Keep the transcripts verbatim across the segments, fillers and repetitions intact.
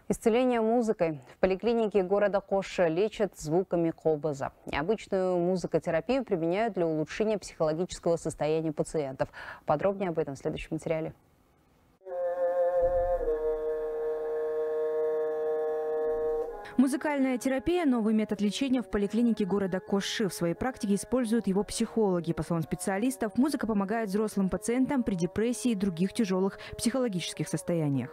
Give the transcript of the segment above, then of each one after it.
Исцеление музыкой. В поликлинике города Коши лечат звуками кобыза. Необычную музыкотерапию применяют для улучшения психологического состояния пациентов. Подробнее об этом в следующем материале. Музыкальная терапия – новый метод лечения в поликлинике города Коши. В своей практике используют его психологи. По словам специалистов, музыка помогает взрослым пациентам при депрессии и других тяжелых психологических состояниях.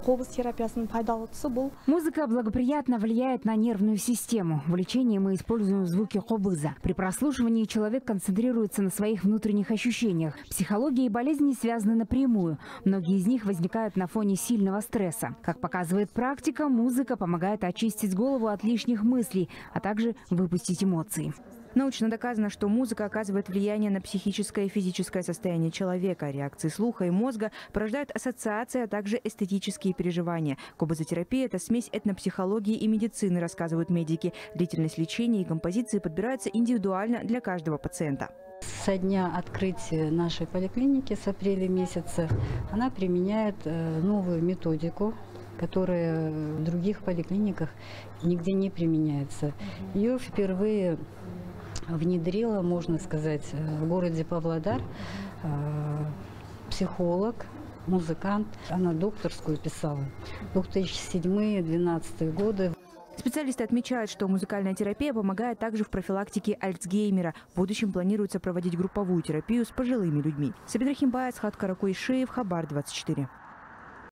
Музыка благоприятно влияет на нервную систему. В лечении мы используем звуки кобыза. При прослушивании человек концентрируется на своих внутренних ощущениях. Психология и болезни связаны напрямую. Многие из них возникают на фоне сильного стресса. Как показывает практика, музыка помогает очистить голову от лишних мыслей, а также выпустить эмоции. Научно доказано, что музыка оказывает влияние на психическое и физическое состояние человека. Реакции слуха и мозга порождают ассоциации, а также эстетические переживания. Кобызотерапия – это смесь этнопсихологии и медицины, рассказывают медики. Длительность лечения и композиции подбираются индивидуально для каждого пациента. Со дня открытия нашей поликлиники, с апреля месяца, она применяет новую методику, которая в других поликлиниках нигде не применяется. Ее впервые внедрила, можно сказать, в городе Павлодар психолог, музыкант. Она докторскую писала. две тысячи седьмой — две тысячи двенадцатый годы. Специалисты отмечают, что музыкальная терапия помогает также в профилактике Альцгеймера. В будущем планируется проводить групповую терапию с пожилыми людьми. Сабидрахимбаев, Хат Каракуишеев, Хабар двадцать четыре.